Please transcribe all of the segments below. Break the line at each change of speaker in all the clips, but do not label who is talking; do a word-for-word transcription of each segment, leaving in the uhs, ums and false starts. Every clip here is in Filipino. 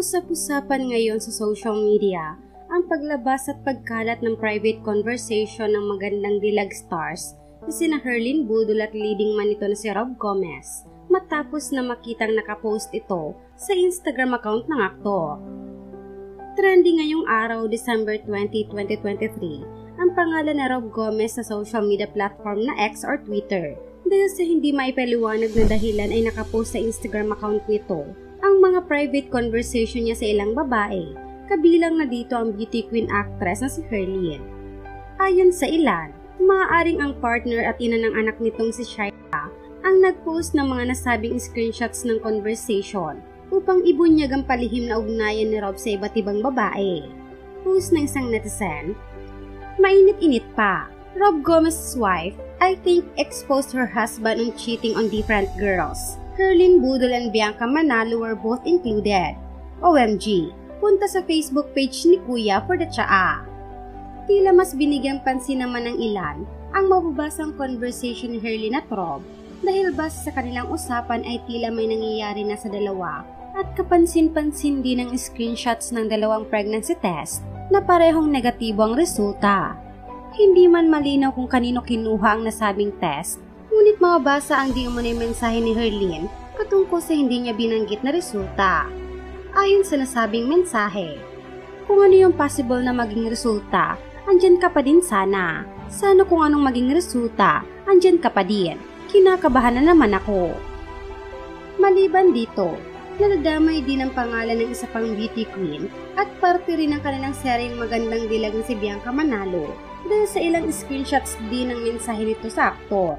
Usap-usapan ngayon sa social media ang paglabas at pagkalat ng private conversation ng magandang dilag stars na sina Herlyn Budol at leading man nito na si Rob Gomez matapos na makitang nakapost ito sa Instagram account ng aktor. Trending ngayong araw, December twentieth, twenty twenty-three, ang pangalan na Rob Gomez sa social media platform na X or Twitter dahil sa hindi maipaliwanag na dahilan ay nakapost sa Instagram account nito ang mga private conversation niya sa ilang babae, kabilang na dito ang beauty queen actress na si Herlyn. Ayon sa ilan, maaaring ang partner at ina ng anak nitong si Shaila ang nagpost ng mga nasabing screenshots ng conversation upang ibunyag ang palihim na ugnayan ni Rob sa iba't ibang babae. Post ng isang netizen, "Mainit-init pa. Rob Gomez's wife, I think, exposed her husband on cheating on different girls. Herlyn Budol and Bianca Manalo were both included. O M G, punta sa Facebook page ni Kuya for the tsaa." Tila mas binigyang pansin naman ng ilan ang mababasang conversation ni Herlyn at Rob dahil base sa kanilang usapan ay tila may nangyayari na sa dalawa at kapansin-pansin din ang screenshots ng dalawang pregnancy test na parehong negatibo ang resulta. Hindi man malinaw kung kanino kinuha ang nasabing test, ngunit mababasa ang di umunay mensahe ni Herlyn patungkol sa hindi niya binanggit na resulta. Ayon sa nasabing mensahe, "Kung ano yung possible na maging resulta, andyan ka pa din sana. Sana kung anong maging resulta, andyan ka pa din. Kinakabahan na naman ako." Maliban dito, nadadamay din ang pangalan ng isa pang beauty queen at parte rin ng kanilang seryeng magandang dilag na si Bianca Manalo dahil sa ilang screenshots din ng mensahe nito sa aktor.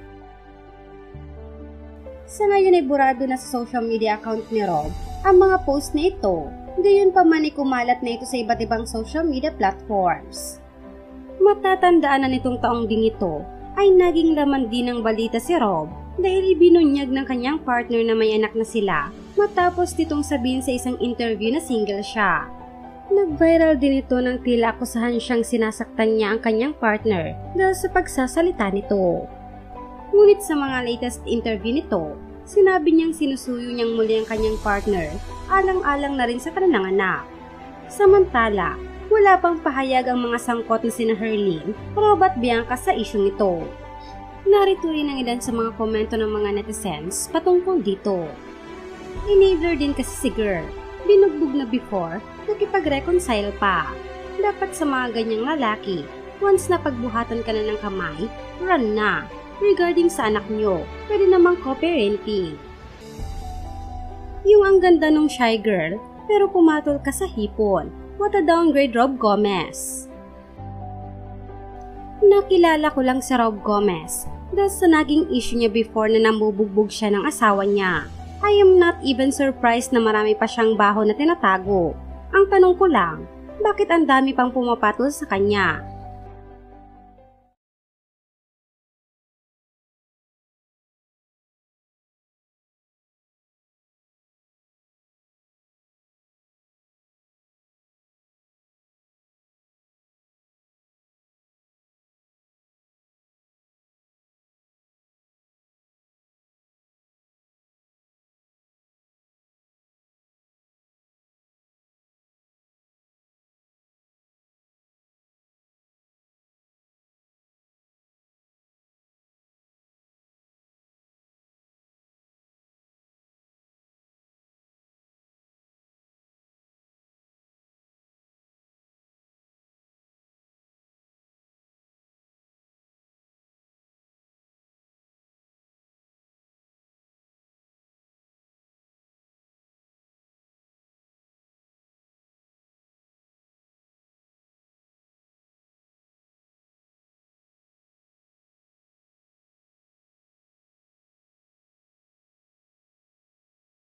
Sa ngayon ay burado na sa social media account ni Rob ang mga post na ito, gayon pa man ay kumalat na ito sa iba't ibang social media platforms. Matatandaan na nitong taong ding ito ay naging laman din ng balita si Rob dahil ibinunyag ng kanyang partner na may anak na sila matapos nitong sabihin sa isang interview na single siya. Nag-viral din ito nang tila akusahan siyang sinasaktan niya ang kanyang partner dahil sa pagsasalita nito. Ngunit sa mga latest interview nito, sinabi niyang sinusuyo niyang muli ang kanyang partner, alang-alang na rin sa kanilang anak. Samantala, wala pang pahayag ang mga sangkot ni sina Herlyn, Rob at Bianca sa isyong ito. Narito rin ang ilan sa mga komento ng mga netizens patungkol dito. Enabler din kasi si girl, binugbog na before, nakipag-reconcile pa. Dapat sa mga ganyang lalaki, once na pagbuhatan ka na ng kamay, run na. Regarding sa anak nyo, pwede namang co-parenting. Yung ang ganda nung shy girl, pero pumatol ka sa hipon. What a downgrade, Rob Gomez. Nakilala ko lang si Rob Gomez dahil sa naging issue niya before na namubugbog siya ng asawa niya. I am not even surprised na marami pa siyang baho na tinatago. Ang tanong ko lang, bakit ang dami pang pumapatol sa kanya